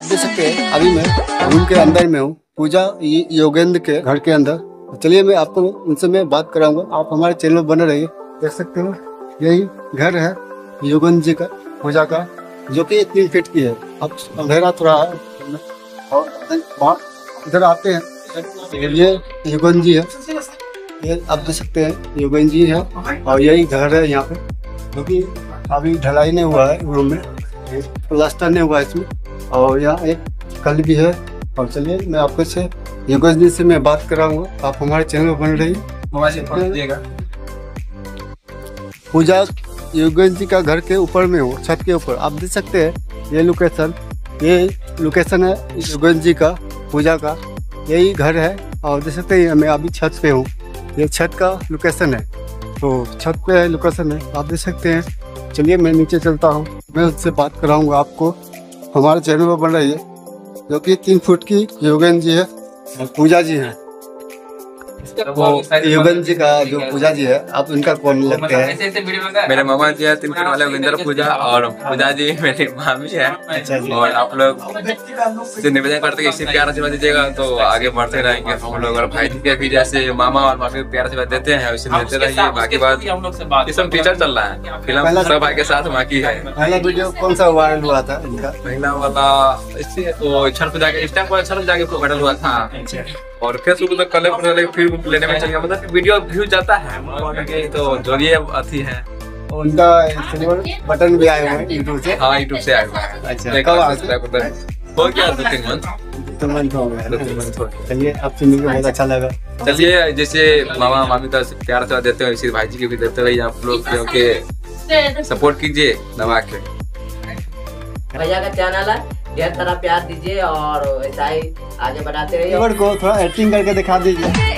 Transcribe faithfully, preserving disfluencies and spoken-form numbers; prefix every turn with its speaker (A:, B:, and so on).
A: देख सकते हैं अभी मैं रूम के अंदर में हूँ, पूजा योगेंद्र के घर के अंदर। चलिए मैं आपको उनसे मैं बात कराऊंगा, आप हमारे चैनल में बने रहिए। देख सकते हो यही घर है योगेंद्र जी का, पूजा का, जो कि तीन फीट की है। अब अंधेरा थोड़ा है और इधर आते हैं, ये योगेंद्र जी है, ये आप देख सकते हैं योगेंद्र जी है। और यही घर है यहाँ पे, जो कि अभी ढलाई नहीं हुआ है, रूम में प्लास्टर नहीं हुआ है इसमें। और यहाँ एक कल भी है। और चलिए मैं आपको से योगेंद्र जी से मैं बात कराऊंगा, आप हमारे चैनल में बन रही। पूजा योगेंद्र जी का घर के ऊपर में हो, छत के ऊपर आप देख सकते हैं। ये लोकेशन ये लोकेशन है योगेंद्र जी का, पूजा का यही घर है। और देख सकते हैं मैं अभी छत पे हूँ, ये छत का लोकेशन है, तो छत पे लोकेशन है आप देख सकते हैं। चलिए मैं नीचे चलता हूँ, मैं उससे बात कराऊंगा आपको, हमारे चैनल पर बन रही है, जो कि तीन फुट की योगेंद्र जी है, पूजा जी है। वो योगेंद्र जी का जो पूजा जी है, आप उनका कौन लगते हैं?
B: मेरे मामा जी है तीन फुट वाले योगेंद्र पूजा, और पूजा जी मेरी मामी है।
A: अच्छा जी।
B: और आप लोग से निवेदन करते हैं इसी प्यार आशीर्वाद दीजिएगा तो आगे बढ़ते रहेंगे हम लोग। और भाई जी के भी जैसे मामा और मामी प्यार आशीर्वाद देते हैं, उसे देते रहिए। बाकी बात इस टीचर चल रहा है, फिल्म सब भाई के साथ बाकी है।
A: पहला वीडियो कौन सा वायरल हुआ था इनका?
B: पहला वाला इससे तो छठ पूजा के इस टाइम पर छठ पूजा के वायरल हुआ था। और फेसबुक तो कल फिर लेने में चाहिए, मतलब वीडियो व्यू जाता है तो जो ये अथी है
A: उनका सिल्वर बटन भी आया हुआ है यूट्यूब से।
B: हाँ यूट्यूब से आया हुआ है।
A: अच्छा कब
B: हो गया दो तीन मंथ
A: तो मंथ हो गया। चलिए आपसे मिलकर बहुत अच्छा लगा।
B: चलिए जैसे मामा मामी का प्यार से देते हो इसी भाई जी के भी देते रहिए आप लोग, क्योंकि सपोर्ट कीजिए दबा के।
C: भैया का चैनल है, ढेर सारा प्यार दीजिए और ऐसा ही आगे बढ़ाते रहिए।
A: को थोड़ा एक्टिंग करके दिखा दीजिए।